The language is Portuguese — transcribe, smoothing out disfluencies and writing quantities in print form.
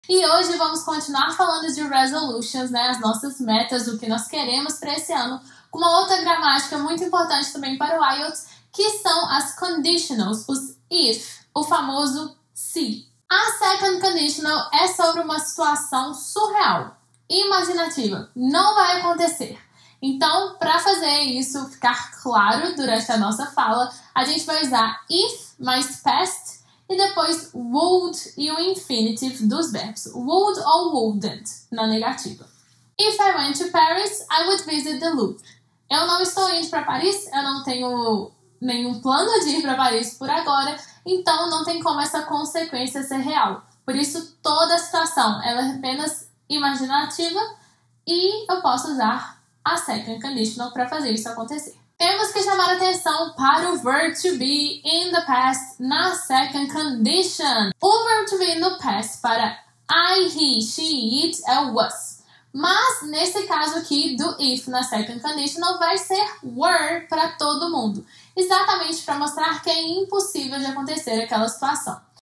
E hoje vamos continuar falando de resolutions, né? As nossas metas, o que nós queremos para esse ano, com uma outra gramática muito importante também para o IELTS, que são as conditionals, os if, o famoso se. A second conditional é sobre uma situação surreal, imaginativa, não vai acontecer. Então, para fazer isso ficar claro durante a nossa fala, a gente vai usar if mais past e depois would e o infinitive dos verbos. Would ou wouldn't, na negativa. If I went to Paris, I would visit the Louvre. Eu não estou indo para Paris, eu não tenho nenhum plano de ir para Paris por agora, então não tem como essa consequência ser real. Por isso, toda a situação ela é apenas imaginativa e eu posso usar a second conditional para fazer isso acontecer. Temos que chamar atenção para o verb to be in the past na second condition. O verb to be no past para I, he, she, it é o was. Mas nesse caso aqui do if na second conditional vai ser were para todo mundo. Exatamente para mostrar que é impossível de acontecer aquela situação.